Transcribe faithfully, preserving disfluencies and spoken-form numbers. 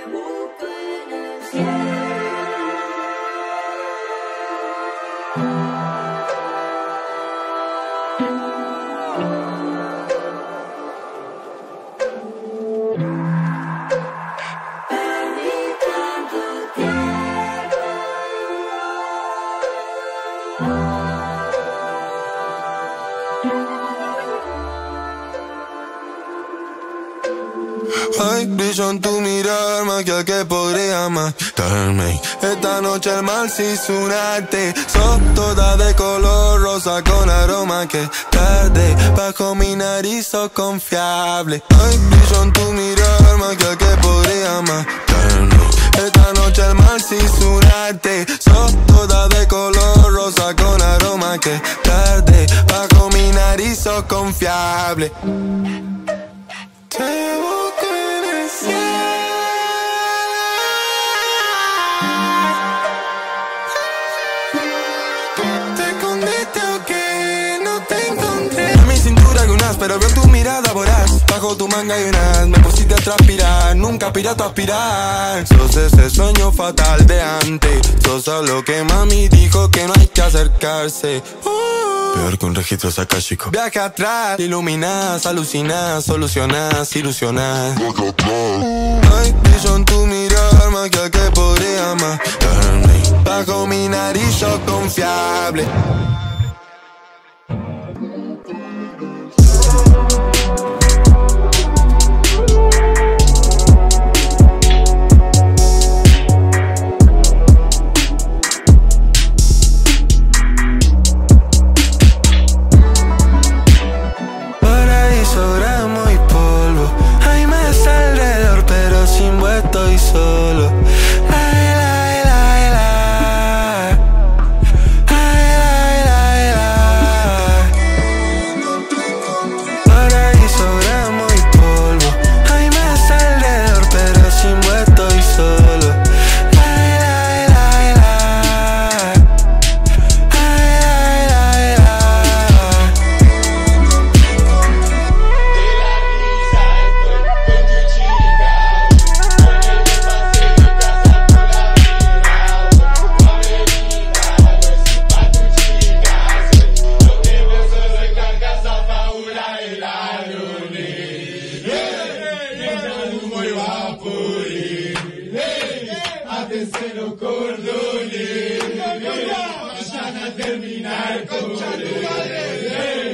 busco en el cielo. Ay, brillo en tu mirar, magia que podría matarme. Esta noche el mal se hizo un arte. Sos toda de color rosa con aroma que tarde. Bajo mi nariz sos confiable. Ay, brillo en tu mirar, magia que podría matarme. Esta noche el mal se hizo un arte. Sos toda de color rosa con aroma que tarde. Bajo mi nariz sos confiable. Te busco en el cielo. ¿Te escondiste o qué? No te encontré. En mi cintura hay un as, pero veo tu mirada voraz. Bajo tu manga hay un as, me pusiste a transpirar. Nunca aspiraste a aspirar. Sos ese sueño fatal de antes. Sos a lo que mami dijo que no hay que acercarse. uh. Peor que un registro sacáchico. Viaje atrás, iluminás, alucinás, solucionás, ilusionás. Ay, brillo en tu mirar, magia que podría matarme. Bajo mi nariz sos confiable. Estoy solo. Ay, ay, ay, ay. Ay, ay, ay, ay. Paraíso, gramo y polvo. Ay, me sale alrededor, pero sin vos estoy solo. Ay, ay, ay, ay. Ay, ay, ay, ay. Cero cordones, vayan a terminar con